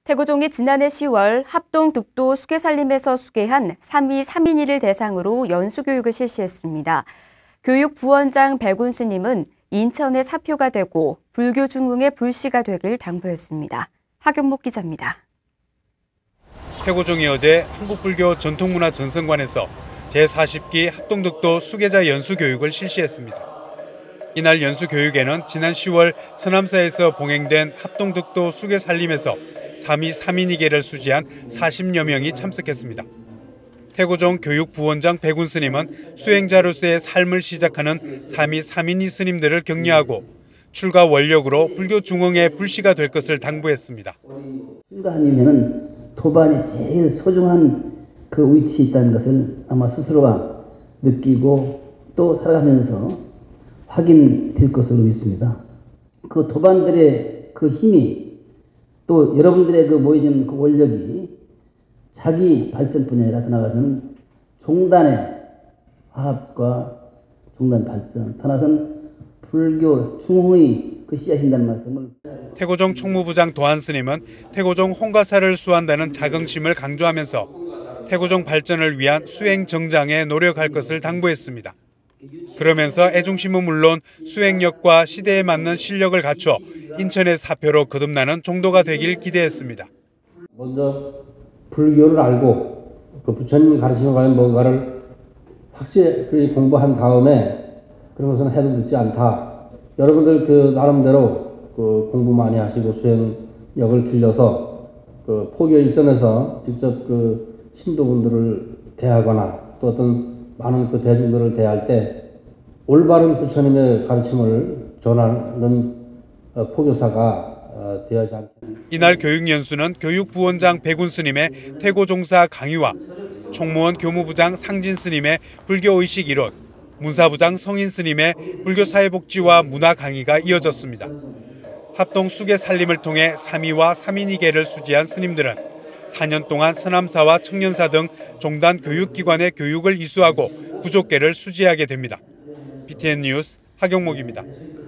태고종이 지난해 10월 합동득도 수계살림에서 수계한 3위 3인이를 대상으로 연수교육을 실시했습니다. 교육부원장 백운 스님은 인천의 사표가 되고 불교 중흥의 불씨가 되길 당부했습니다. 하경목 기자입니다. 태고종이 어제 한국불교 전통문화전승관에서 제40기 합동득도 수계자 연수교육을 실시했습니다. 이날 연수교육에는 지난 10월 서남사에서 봉행된 합동득도 수계살림에서 3위 3인이계를 수지한 40여 명이 참석했습니다. 태고종 교육부원장 백운 스님은 수행자로서의 삶을 시작하는 3위 3인이 스님들을 격려하고 출가 원력으로 불교 중흥의 불씨가 될 것을 당부했습니다. 출가하려면 도반이 제일 소중한 그 위치에 있다는 것을 아마 스스로가 느끼고 또 살아가면서 확인될 것으로 믿습니다. 그 도반들의 그 힘이 또 여러분들의 그 모여진 그 원력이 자기 발전뿐이 아니라 더 나아가서는 종단의 화합과 종단 발전, 더 나아가서는 불교 중흥의 그 씨앗인다는 말씀을. 태고종 총무부장 도한 스님은 태고종 홍가사를 수한다는 자긍심을 강조하면서 태고종 발전을 위한 수행 정장에 노력할 것을 당부했습니다. 그러면서 애중심은 물론 수행력과 시대에 맞는 실력을 갖춰 인천의 사표로 거듭나는 종도가 되길 기대했습니다. 먼저 불교를 알고 그 부처님 가르침에 관한 뭔가를 확실히 공부한 다음에 그런 것은 해도 늦지 않다. 여러분들 그 나름대로 그 공부 많이 하시고 수행력을 길러서 그 포교 일선에서 직접 그 신도분들을 대하거나 또 어떤 많은 그 대중들을 대할 때 올바른 부처님의 가르침을 전하는 포교사가 되어야지 않겠습니까? 이날 교육연수는 교육부원장 백운 스님의 태고종사 강의와 총무원 교무부장 상진 스님의 불교의식 이론, 문사부장 성인 스님의 불교사회복지와 문화 강의가 이어졌습니다. 합동 수계 살림을 통해 3위와 3인이계를 수지한 스님들은 4년 동안 서남사와 청년사 등 종단 교육기관의 교육을 이수하고 부족계를 수지하게 됩니다. BTN 뉴스 하경목입니다.